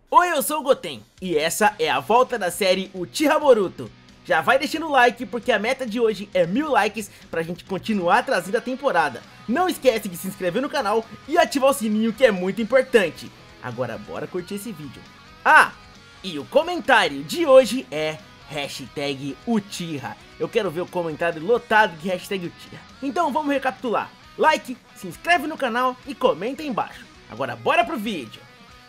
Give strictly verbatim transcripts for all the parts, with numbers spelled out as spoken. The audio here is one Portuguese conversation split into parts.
Oi, eu sou o Goten, e essa é a volta da série Uchiha Boruto. Já vai deixando o like, porque a meta de hoje é mil likes pra gente continuar trazendo a temporada. Não esquece de se inscrever no canal e ativar o sininho, que é muito importante. Agora bora curtir esse vídeo. Ah, e o comentário de hoje é hashtag Uchiha. Eu quero ver o comentário lotado de hashtag Uchiha. Então vamos recapitular. Like, se inscreve no canal e comenta aí embaixo. Agora bora pro vídeo.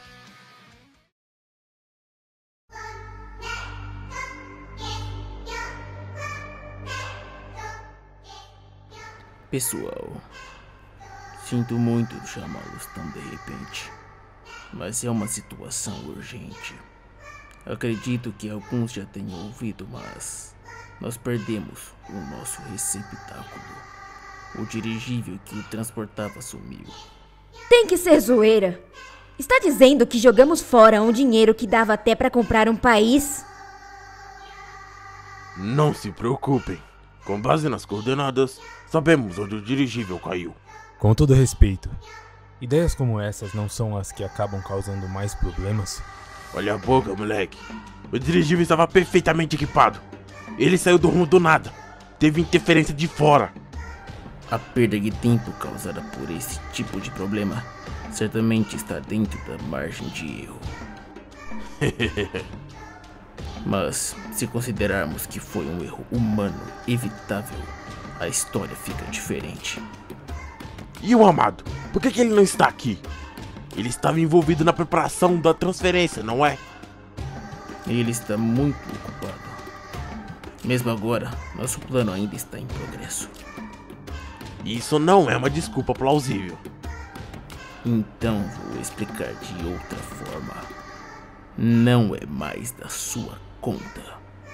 Pessoal, sinto muito chamá-los tão de repente, mas é uma situação urgente. Acredito que alguns já tenham ouvido, mas nós perdemos o nosso receptáculo. O dirigível que o transportava sumiu. Tem que ser zoeira. Está dizendo que jogamos fora um dinheiro que dava até para comprar um país? Não se preocupem. Com base nas coordenadas, sabemos onde o dirigível caiu. Com todo respeito, ideias como essas não são as que acabam causando mais problemas? Olha a boca, moleque. O dirigível estava perfeitamente equipado. Ele saiu do rumo do nada. Teve interferência de fora. A perda de tempo causada por esse tipo de problema certamente está dentro da margem de erro. Mas, se considerarmos que foi um erro humano evitável, a história fica diferente. E o Amado? Por que, que ele não está aqui? Ele estava envolvido na preparação da transferência, não é? Ele está muito ocupado. Mesmo agora, nosso plano ainda está em progresso. Isso não é uma desculpa plausível. Então vou explicar de outra forma. Não é mais da sua conta.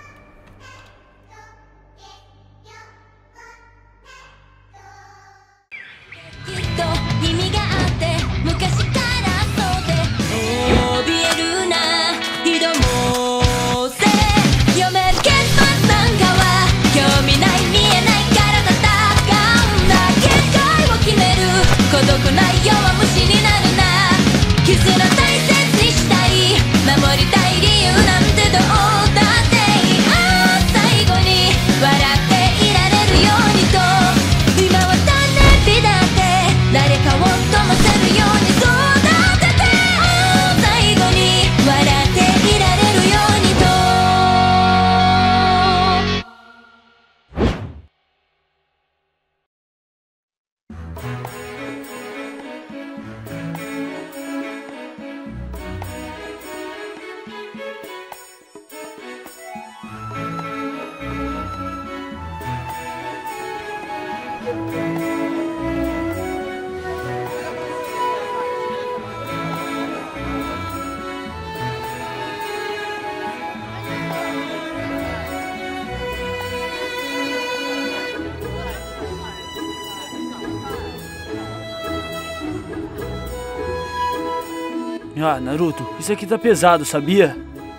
Ah, Naruto, isso aqui tá pesado, sabia?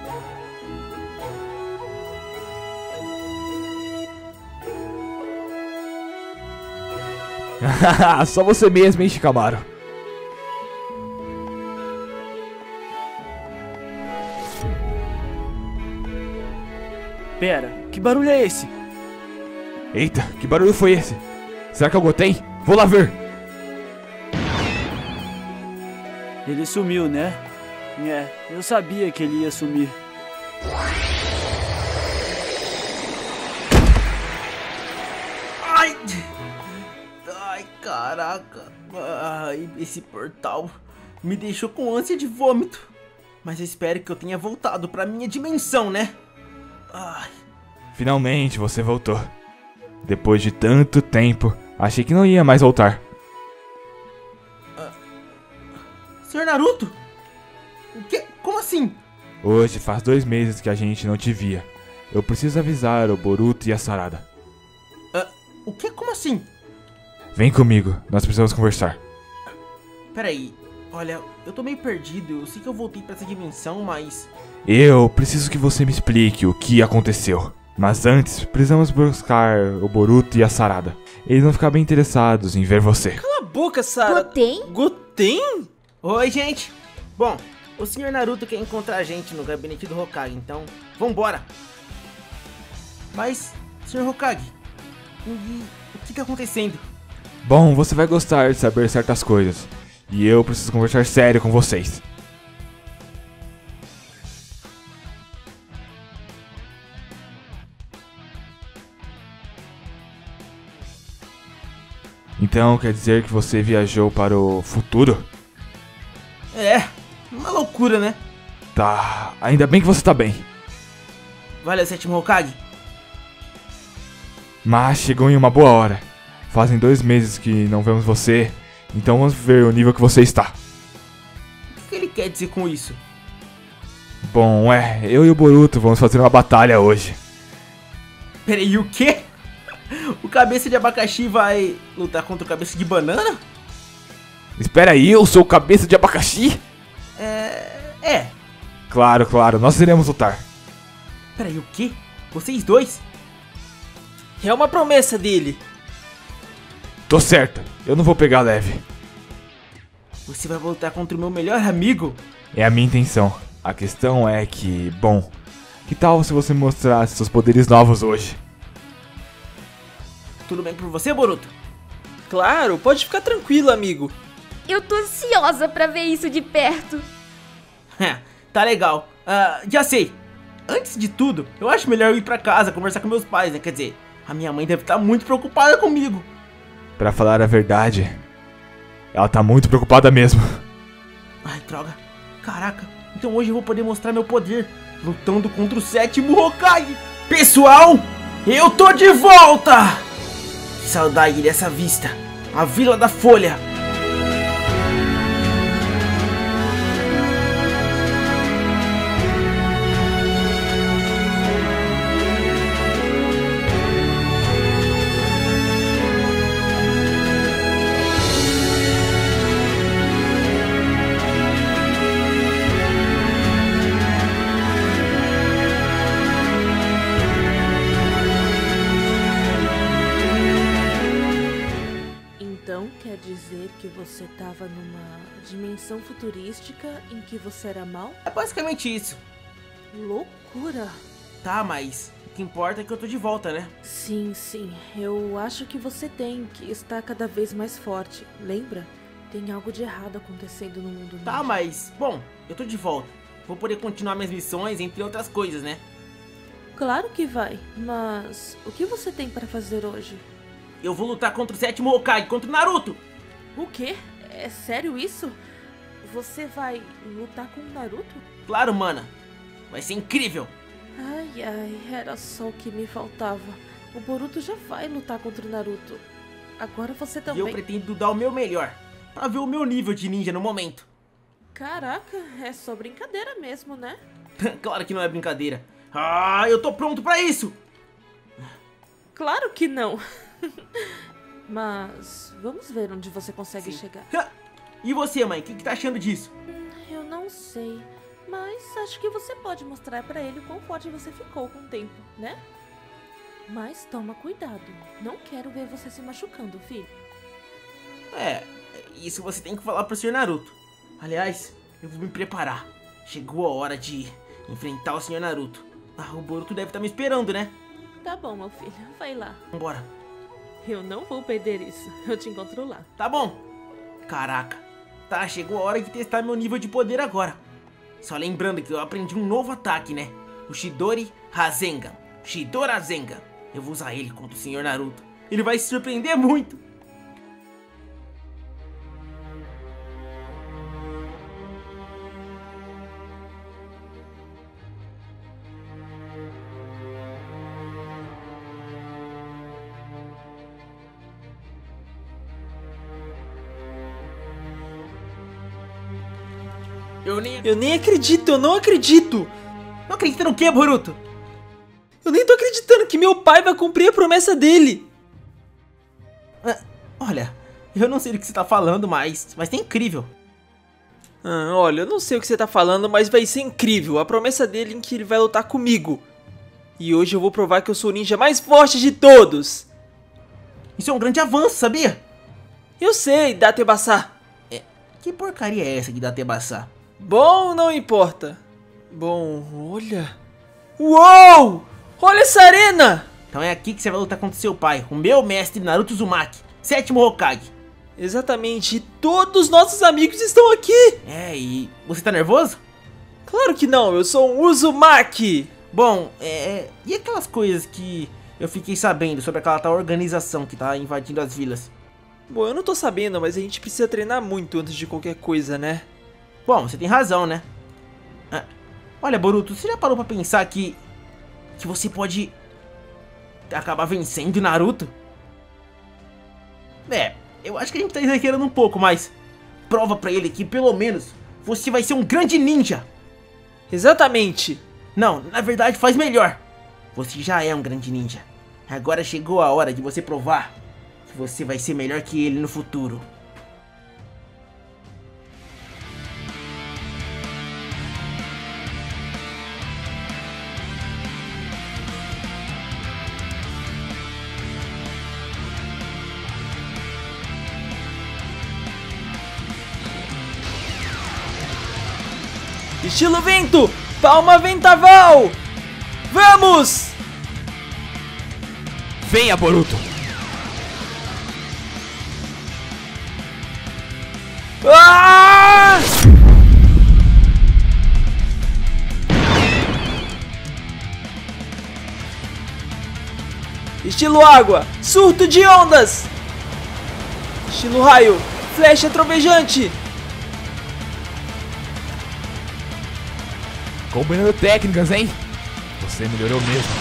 Só você mesmo, hein, Shikamaru? Pera, que barulho é esse? Eita, que barulho foi esse? Será que é o Goten? Vou lá ver! Ele sumiu, né? É, eu sabia que ele ia sumir. Ai! Ai, caraca! Ai, esse portal me deixou com ânsia de vômito. Mas eu espero que eu tenha voltado pra minha dimensão, né? Ai. Finalmente você voltou. Depois de tanto tempo, achei que não ia mais voltar. senhor Naruto? O que? Como assim? Hoje faz dois meses que a gente não te via. Eu preciso avisar o Boruto e a Sarada. Uh, o que? Como assim? Vem comigo, nós precisamos conversar. Peraí, olha, eu tô meio perdido. Eu sei que eu voltei pra essa dimensão, mas... Eu preciso que você me explique o que aconteceu. Mas antes, precisamos buscar o Boruto e a Sarada. Eles vão ficar bem interessados em ver você. Cala a boca, Sarada. Goten? Goten? Oi, gente. Bom, O senhor Naruto quer encontrar a gente no gabinete do Hokage, então vambora. Mas, senhor Hokage, e o que tá acontecendo? Bom, você vai gostar de saber certas coisas. E eu preciso conversar sério com vocês. Então quer dizer que você viajou para o futuro? É, uma loucura, né? Tá, ainda bem que você tá bem. Valeu, sétimo Hokage. Mas chegou em uma boa hora. Fazem dois meses que não vemos você, então vamos ver o nível que você está. O que ele quer dizer com isso? Bom, é, eu e o Boruto vamos fazer uma batalha hoje. Peraí, o quê? O cabeça de abacaxi vai lutar contra o cabeça de banana? Espera aí, eu sou o cabeça de abacaxi? É... é. Claro, claro, nós iremos lutar. Peraí, o quê? Vocês dois? É uma promessa dele. Tô certo, eu não vou pegar leve. Você vai lutar contra o meu melhor amigo? É a minha intenção. A questão é que, bom, que tal se você mostrasse seus poderes novos hoje? Tudo bem por você, Boruto? Claro, pode ficar tranquilo, amigo. Eu tô ansiosa pra ver isso de perto. Tá legal. Uh, já sei. Antes de tudo, eu acho melhor eu ir pra casa conversar com meus pais, né? Quer dizer, a minha mãe deve estar muito preocupada comigo. Pra falar a verdade, ela tá muito preocupada mesmo. Ai, droga. Caraca, então hoje eu vou poder mostrar meu poder, lutando contra o sétimo Hokage. Pessoal, eu tô de volta! Que saudade dessa vista. A Vila da Folha. Então quer dizer que você tava numa dimensão futurística em que você era mal? É basicamente isso. Loucura! Tá, mas o que importa é que eu tô de volta, né? Sim, sim. Eu acho que você tem que estar cada vez mais forte. Lembra? Tem algo de errado acontecendo no mundo. Tá, ninja. mas, bom, eu tô de volta. Vou poder continuar minhas missões, entre outras coisas, né? Claro que vai, mas o que você tem pra fazer hoje? Eu vou lutar contra o sétimo Hokage, contra o Naruto. O quê? É sério isso? Você vai lutar com o Naruto? Claro, mana. Vai ser incrível. Ai, ai, era só o que me faltava. O Boruto já vai lutar contra o Naruto. Agora você E também. eu pretendo dar o meu melhor, pra ver o meu nível de ninja no momento. Caraca, é só brincadeira mesmo, né? Claro que não é brincadeira. Ah, eu tô pronto pra isso. Claro que não. Mas vamos ver onde você consegue Sim. chegar. E você, mãe, o que, que tá achando disso? Eu não sei, mas acho que você pode mostrar pra ele o quão forte você ficou com o tempo, né? Mas toma cuidado. Não quero ver você se machucando, filho. É, isso você tem que falar pro senhor Naruto. Aliás, eu vou me preparar. Chegou a hora de enfrentar o senhor Naruto. Ah, o Boruto deve estar me esperando, né? Tá bom, meu filho. Vai lá. Vambora. Eu não vou perder isso. Eu te encontro lá. Tá bom. Caraca. Tá, chegou a hora de testar meu nível de poder agora. Só lembrando que eu aprendi um novo ataque, né? O Chidori Rasengan. Chidori Rasengan. Eu vou usar ele contra o senhor Naruto. Ele vai se surpreender muito. Eu nem... Eu nem acredito, eu não acredito. Não acredita no que, Boruto? Eu nem tô acreditando que meu pai vai cumprir a promessa dele. Ah, olha, eu não sei do que você tá falando, mas vai ser incrível. Ah, olha, eu não sei o que você tá falando, mas vai ser incrível. A promessa dele em que ele vai lutar comigo. E hoje eu vou provar que eu sou o ninja mais forte de todos. Isso é um grande avanço, sabia? Eu sei, Datebassá. Que porcaria é essa de Datebassá? Bom, não importa. Bom, olha... Uou! Olha essa arena! Então é aqui que você vai lutar contra seu pai, o meu mestre Naruto Uzumaki, sétimo Hokage. Exatamente, e todos os nossos amigos estão aqui! É, e você tá nervoso? Claro que não, eu sou um Uzumaki! Bom, é... e aquelas coisas que eu fiquei sabendo sobre aquela tal organização que tá invadindo as vilas? Bom, eu não tô sabendo, mas a gente precisa treinar muito antes de qualquer coisa, né? Bom, você tem razão, né? Ah, olha, Boruto, você já parou pra pensar que... que você pode... acabar vencendo Naruto? É, eu acho que a gente tá exagerando um pouco, mas... prova pra ele que, pelo menos, você vai ser um grande ninja! Exatamente! Não, na verdade faz melhor! Você já é um grande ninja. Agora chegou a hora de você provar que você vai ser melhor que ele no futuro. Estilo vento! Palma ventaval! Vamos! Venha, Boruto! Ah! Estilo água! Surto de ondas! Estilo raio! Flecha trovejante! Combinando técnicas, hein? Você melhorou mesmo.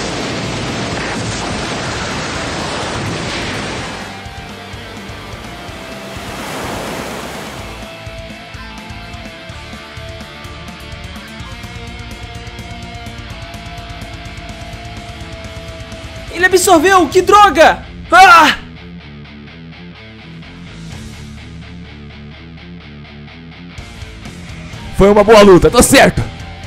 Ele absorveu! Que droga! Ah! Foi uma boa luta, tô certo!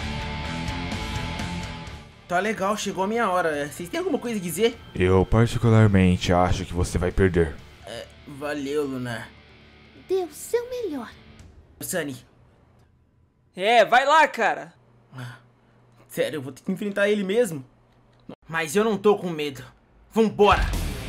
Tá legal, chegou a minha hora. Vocês têm alguma coisa a dizer? Eu particularmente acho que você vai perder. É, valeu, Lunar. Dê o seu melhor. Sunny, É, vai lá, cara! sério, eu vou ter que enfrentar ele mesmo? Mas eu não tô com medo. Vambora!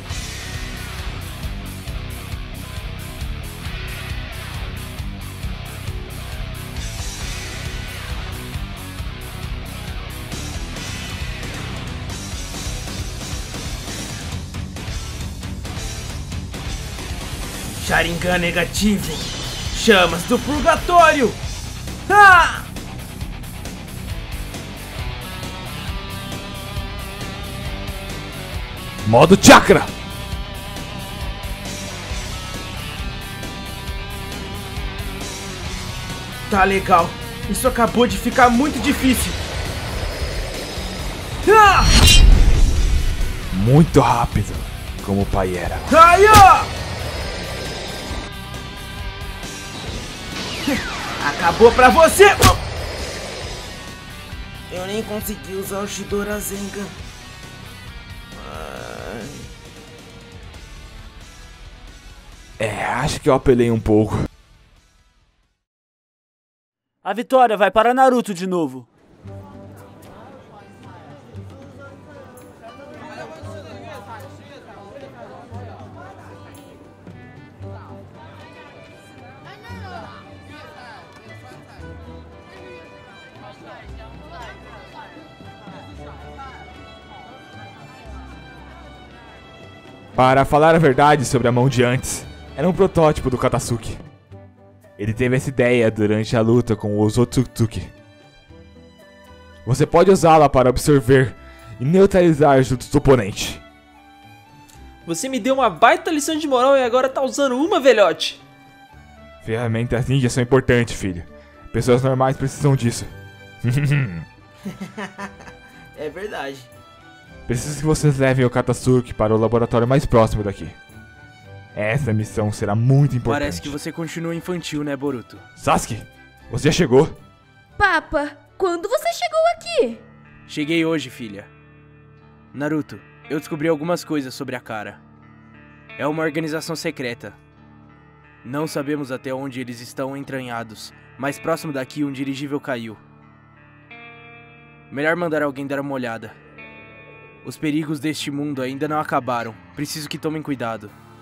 Sharingan negativo. Chamas do purgatório. Ah! Modo chakra! Tá legal. Isso acabou de ficar muito difícil. Ah! Muito rápido, como o pai era. Ai, ah! Acabou pra você! Eu nem consegui usar o Shidori Rasengan. É, acho que eu apelei um pouco. A vitória vai para Naruto de novo. Para falar a verdade sobre a mão de antes, era um protótipo do Katasuki. Ele teve essa ideia durante a luta com o Otsutsuki. Você pode usá-la para absorver e neutralizar juntos do oponente. Você me deu uma baita lição de moral e agora tá usando uma, velhote! Ferramentas ninjas são importantes, filho. Pessoas normais precisam disso. É verdade. Preciso que vocês levem o Katasuki para o laboratório mais próximo daqui. Essa missão será muito importante. Parece que você continua infantil, né, Boruto? Sasuke, você já chegou? Papa, quando você chegou aqui? Cheguei hoje, filha. Naruto, eu descobri algumas coisas sobre a Kara. É uma organização secreta. Não sabemos até onde eles estão entranhados, Mais próximo daqui, um dirigível caiu. Melhor mandar alguém dar uma olhada. Os perigos deste mundo ainda não acabaram. Preciso que tomem cuidado.